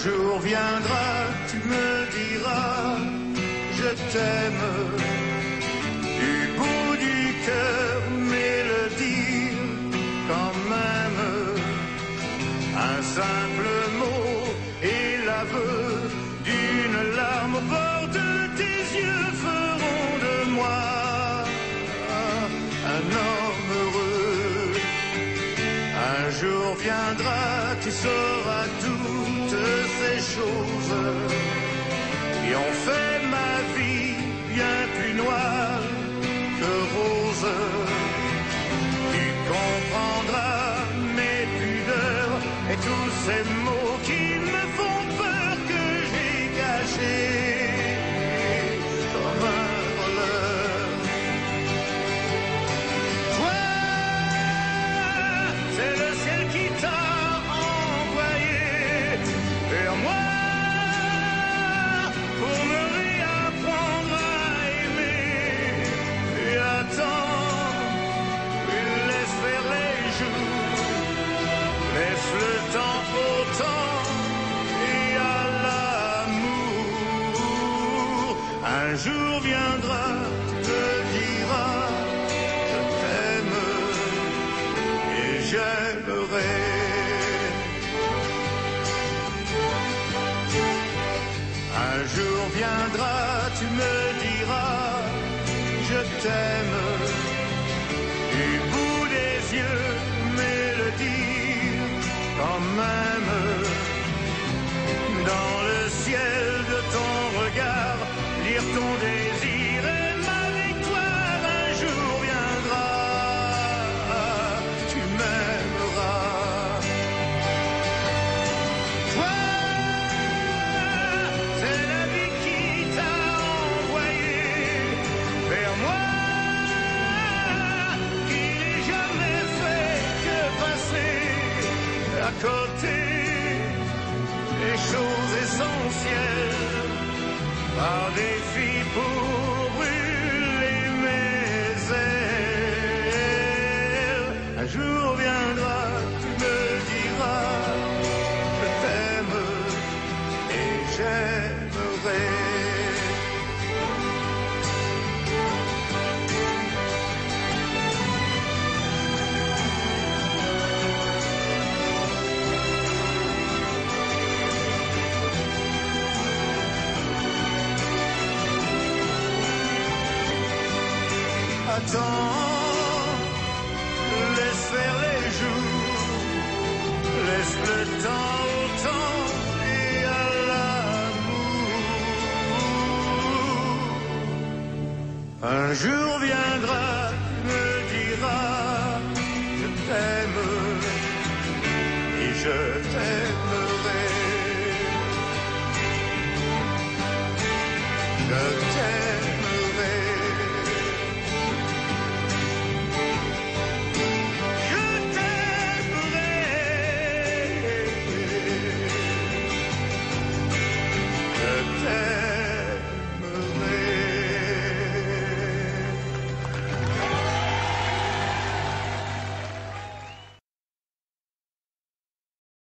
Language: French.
jour viendra, tu me diras, je t'aime. Du bout du cœur, mais le dire quand même. Un simple mot et l'aveu d'une larme au bord de tes yeux feront de moi un homme heureux. Un jour viendra, tu sauras toutes ces choses qui ont fait ma vie bien plus noire que rose. Tu comprendras mes pudeurs et tous ces mots qui me font peur que j'ai cachés comme un voleur. Toi, c'est le ciel qui t'a envoyé vers moi pour me réapprendre à aimer. Et attends, laisse faire les jours, laisse le temps au temps et à l'amour. Un jour viendra, tu te diras, je t'aime et j'aimerai. Un jour viendra, tu me diras, je t'aime. Du bout des yeux, mais le dire quand même. Dans le ciel de ton regard, lire ton désir et ma victoire. Un jour viendra, tu m'aimeras. Toi, c'est la vie qui t'a envoyé vers moi, qui n'ai jamais fait que passer à côté des choses essentielles par défi pour brûler mes ailes. Un jour viendra, tu me diras, je t'aime et j'aimerai. Attends, laisse faire les jours, laisse le temps au temps et à l'amour. Un jour viendra,